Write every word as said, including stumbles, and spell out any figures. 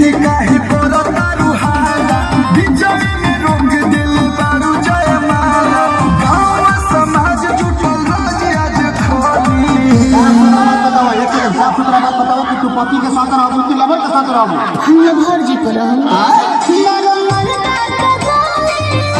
काहे करो तारू हाला बिचौली में रोक दिल बारू जय माला गाँव समाज जुटल राज आज खोली। बताओ एक सेकंड साफ सुथरा बात बताओ कि तू पति के साथ रहबू कि लवर के साथ रहबू? हम लवर जी को रहूं।